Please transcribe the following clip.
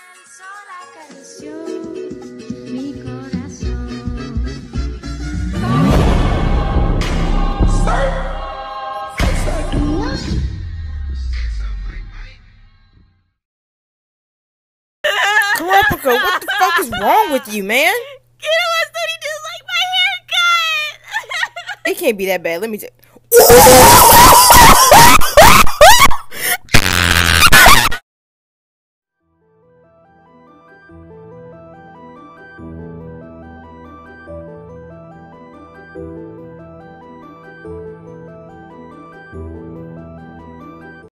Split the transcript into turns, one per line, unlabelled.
Come on, Pico, what the fuck is wrong with you, man?
Kiddo said he just like my haircut.
It can't be that bad. Let me just.